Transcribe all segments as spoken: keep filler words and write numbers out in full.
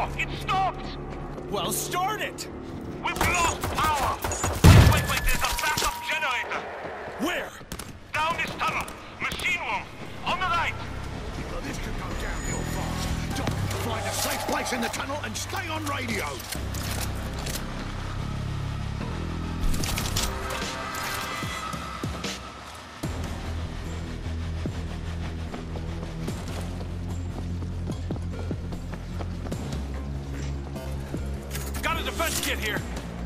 generator! It stopped! Well, start it! We've lost power! Wait, wait, wait, there's a backup generator! Where? Down this tunnel! Machine room! On the right! Well, this could go downhill fast. Doc, find a safe place in the tunnel and stay on radio. Got a defense kit here.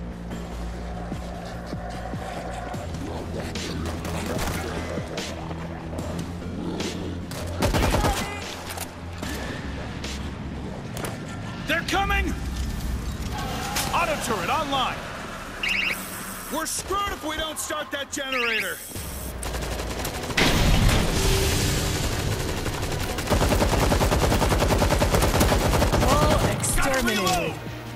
They're coming! Auto turret online. We're screwed if we don't start that generator. All exterminated.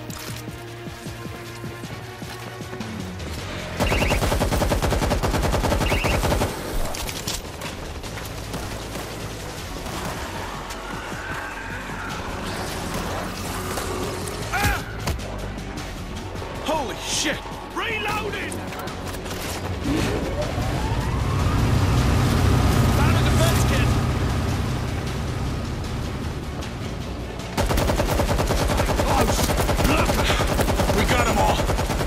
Holy shit! Reloading! Found a defense kit! Close! We got them all!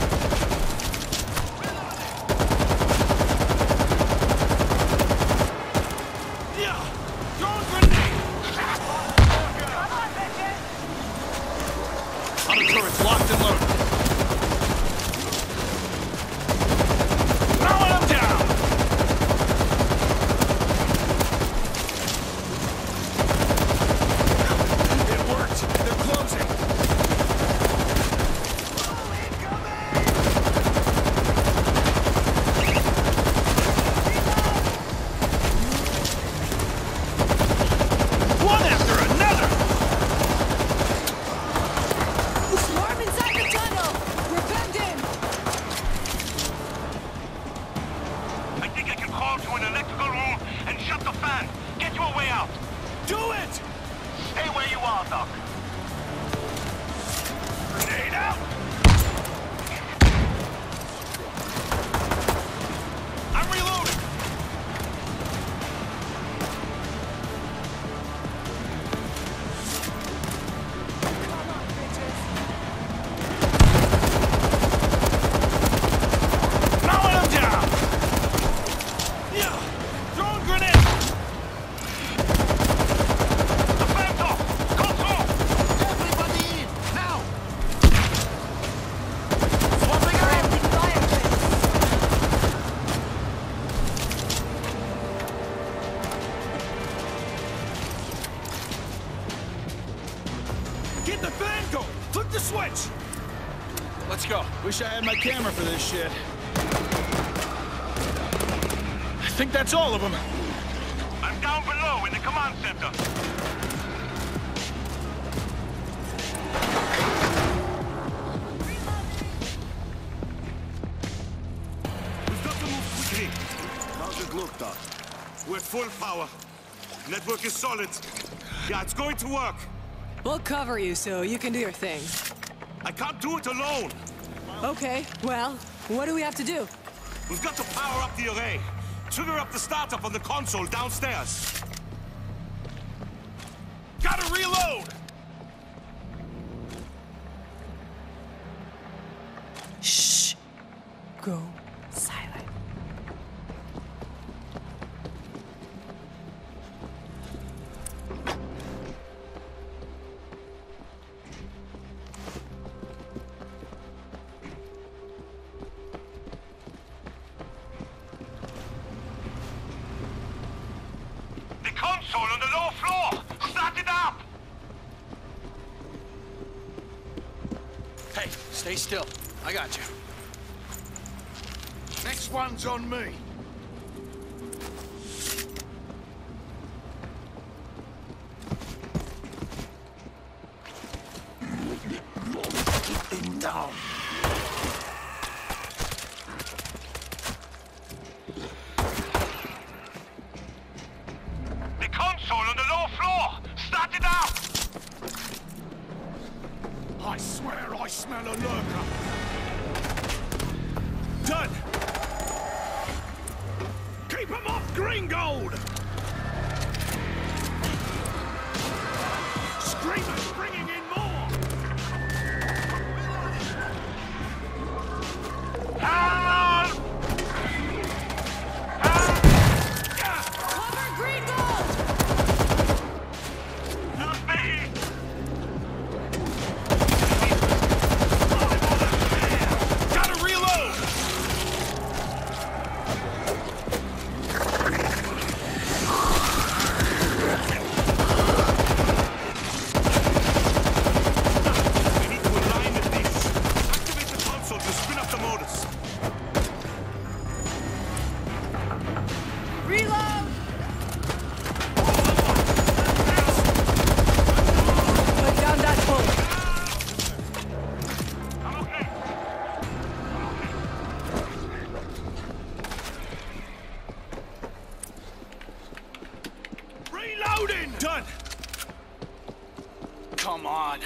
Yeah! Throwing grenade! Auto turrets locked and loaded. Throwing them down! It worked! They're closing! One after another! Swarm inside the tunnel! We're penned in! I think I can crawl to an electrical room and shut the fan. Get you a way out. Do it! Stay where you are, Doc. Grenade out! I'm reloading! Throwing them down! Yeah! Throwing grenade! The fan's off! Go through! Everybody in! Now! Swapping around the fireplace! Get the fan going! Flip the switch! Let's go. Wish I had my camera for this shit. I think that's all of them. I'm down below in the command center. We've got to move quickly. How's it look, Doc? We're full power. Network is solid. Yeah, it's going to work. We'll cover you so you can do your thing. I can't do it alone. Okay, well, what do we have to do? We've got to power up the array. Trigger up the startup on the console downstairs. Gotta reload! Shh! Go silent. The console on the lower floor! Start it up! Hey, stay still. I got you. Next one's on me. Keep him down. The console on the lower floor! Start it up! I swear I smell a lurker. Done! Keep 'em off, Green Gold! Screamers bringing in more! Help! Cover Green Gold! Help me! Gotta reload! We need to align the dish. Activate the console to spin up the motors. Reload! Put down that bullet. I'm okay. Reloading! Done! Come on.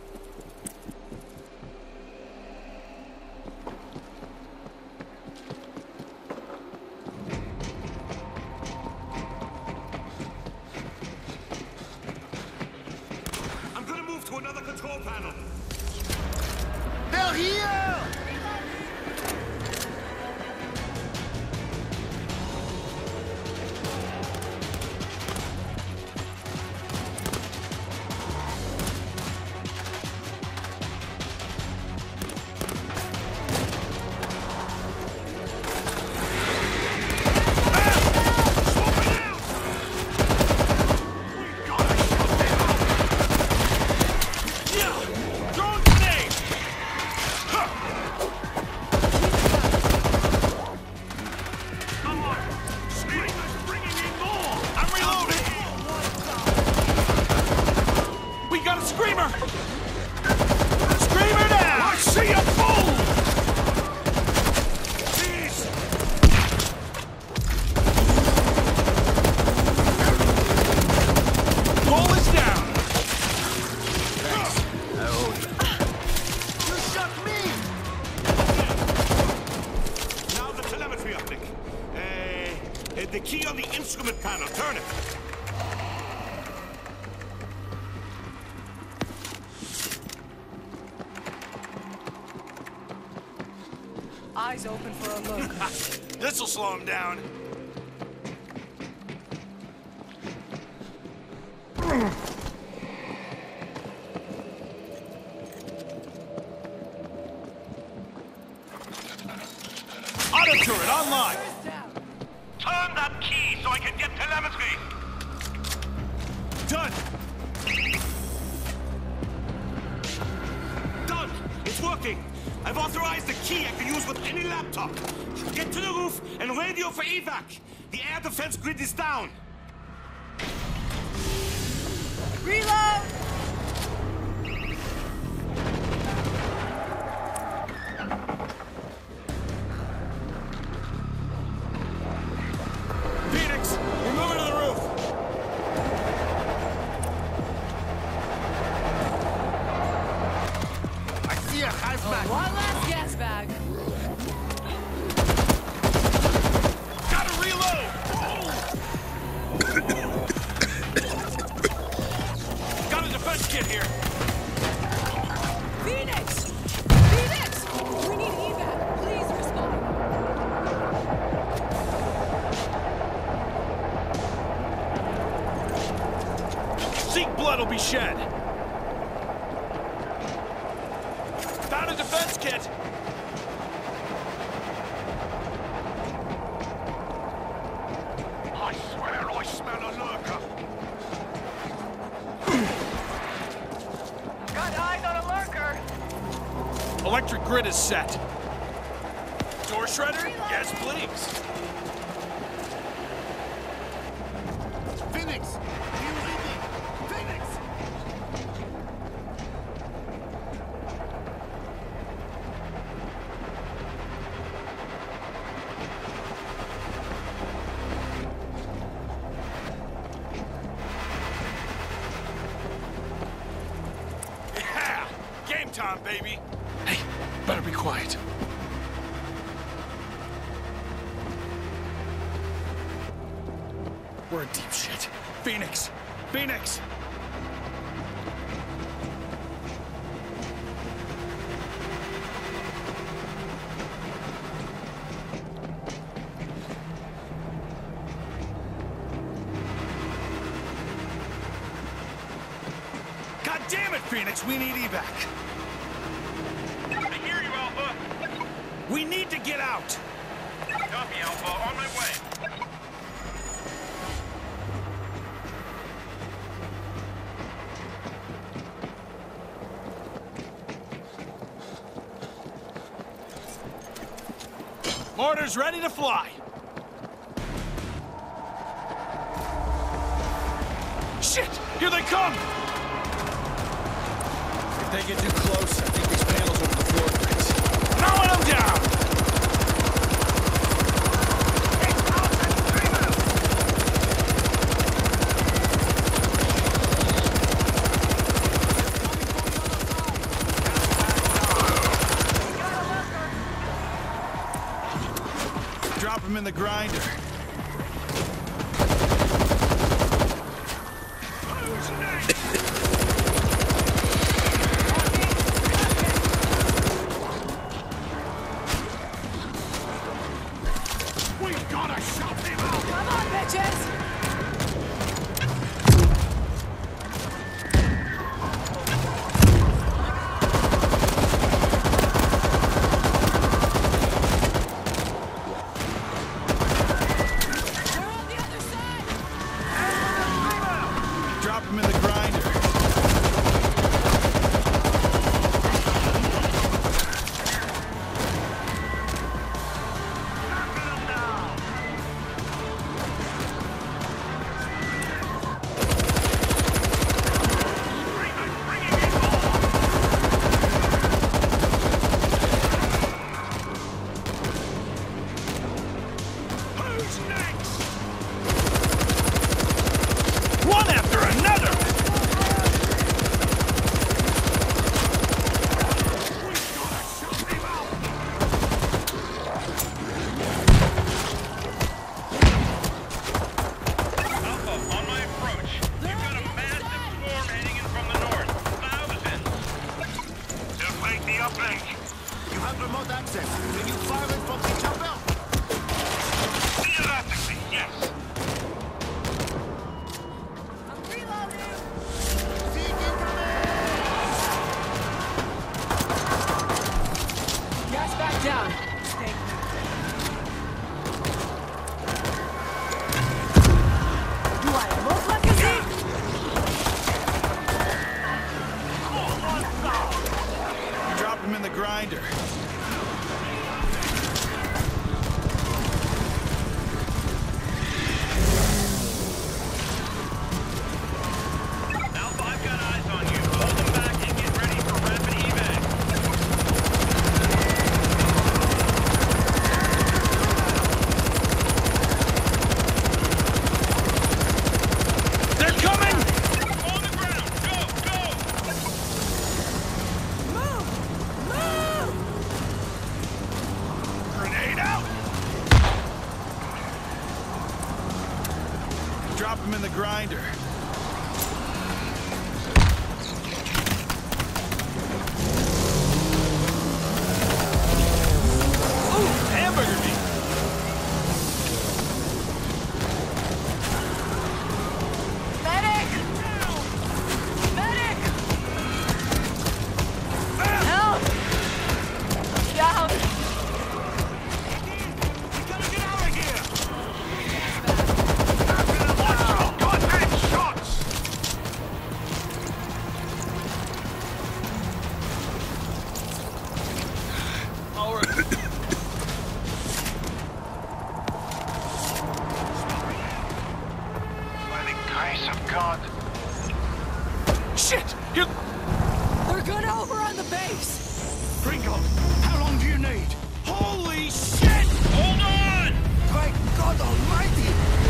I'm gonna move to another control panel. They're here! Throwing grenade! Come on! Screamers bringing in more! I'm reloading! We got a screamer! Screamer down! I see a fool! Please! Goal is down! You shot me! Now the telemetry uplink. Uh, uh, the key on the instrument panel. Turn it. Eyes open for a look. This'll slow him down. Auto turret online! First down. Turn that key so I can get telemetry! Done! Done! It's working! I've authorized the key I can use with any laptop. Get to the roof and radio for evac. The air defense grid is down. Reload! Phoenix, we're moving to the roof! I see a hazmat! One last gas bag. Gotta reload! Got a defense kit here! Phoenix! Phoenix! We need evac. Please respond. Seek blood will be shed! Found a defense kit! I swear I smell a lurker! Got eyes on a lurker. Electric grid is set. Door shredder? Yes, please. Phoenix! You ready? Phoenix! Yeah! Game time! time, baby. Hey, better be quiet. We're in deep shit. Phoenix! Phoenix! God damn it, Phoenix! We need evac! I hear you, Alpha. We need to get out! Copy, Alpha. On my way. Mortars ready to fly! Shit! Here they come! If they get too close, I think these panels over the floor grids. Mowing them down! Drop him in the grinder. We gotta shut him out! Come on, bitches! They're on the other side! Drop him in the grinder. Who's next? One after another! We gotta shut him out! Alpha, on my approach. You've got a massive swarm heading in from the north. Thousands. They'll break the uplink. You have remote access. Can you fire it from the chopper? Theoretically, yes. I'm reloading! Gas back down. Stay. Do I look like a Z? Drop him in the grinder. Alpha, I've got eyes on you. Hold them back and get ready for rapid evac. They're coming! On the ground. Go, go. Move! Move! Grenade out! Drop him in the grinder. Ooh, hamburger meat! Medic! Medic! Help! Down! We gotta get out of here! Contact shots. All right. By the grace of God. Shit! Here... They're good over on the base! Gringo, how long do you need? Holy shit! Hold on! Great God Almighty!